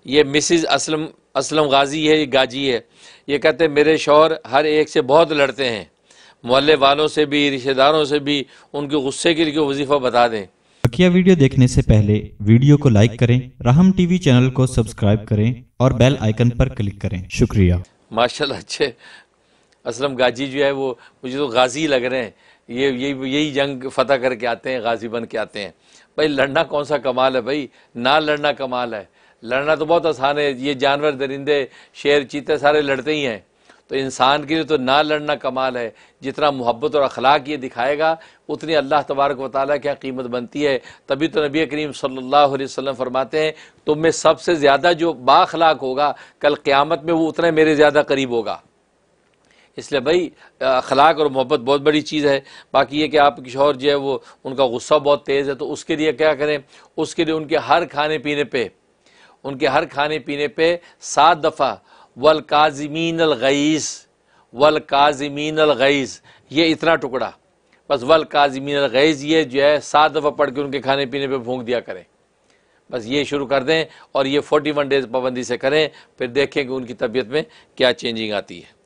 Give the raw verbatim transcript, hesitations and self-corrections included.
یہ مسز اسلم اسلم غازی ہے، یہ گاجی ہے، یہ کہتے ہیں میرے شوہر ہر ایک سے بہت لڑتے ہیں، محلے والوں سے بھی، رشتہ داروں سے بھی، ان کے غصے کے لیے وظیفہ بتا دیں۔ بقیہ ویڈیو دیکھنے سے پہلے ویڈیو کو لائک کریں، رحم ٹی وی چینل کو سبسکرائب کریں اور بیل آئیکن پر کلک کریں۔ شکریہ۔ ماشاءاللہ اچھے اسلم گاجی جو ہے وہ مجھے تو غازی لگ رہے ہیں، یہ یہی یہی جنگ فتح کر کے آتے ہیں، غازی بن کے آتے ہیں۔ بھائی لڑنا کون سا کمال ہے بھائی، نہ لڑنا کمال ہے، لڑنا تو بہت آسان ہے، یہ جانور درندے شیر چیتے سارے لڑتے ہی ہیں، تو انسان کے لیے تو نہ لڑنا کمال ہے۔ جتنا محبت اور اخلاق یہ دکھائے گا اتنی اللہ تبارک و تعالیٰ کی قیمت بنتی ہے۔ تبھی تو نبی کریم صلی اللہ علیہ وسلم فرماتے ہیں تم میں سب سے زیادہ جو با اخلاق ہوگا کل قیامت میں وہ اتنا میرے زیادہ قریب ہوگا۔ اس لیے بھائی اخلاق اور محبت بہت بڑی چیز ہے۔ باقی یہ کہ آپ کی شوہر جو ہے وہ ان کا غصہ بہت تیز ہے، تو اس کے لیے کیا کریں؟ اس کے لیے ان کے ہر کھانے پینے پہ ان کے ہر کھانے پینے پہ سات دفعہ والکاظمین الغیظ والکاظمین الغیظ، یہ اتنا ٹکڑا بس، والکاظمین الغیظ یہ جو ہے سات دفعہ پڑھ کے ان کے کھانے پینے پہ پھونک دیا کریں، بس یہ شروع کر دیں، اور یہ فورٹی ون ڈیز پابندی سے کریں، پھر دیکھیں کہ ان کی طبیعت میں کیا چینجنگ آتی ہے۔